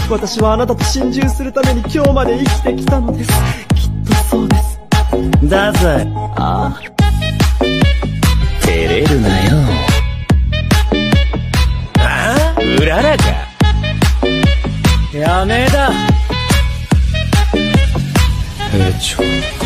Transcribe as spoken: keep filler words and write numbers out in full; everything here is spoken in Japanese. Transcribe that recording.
私はあなたと心中するために今日まで生きてきたのです。きっとそうです。 だぜ。 ああ、 照れるなよ。ああ、うららか。 やめだ。 兵長。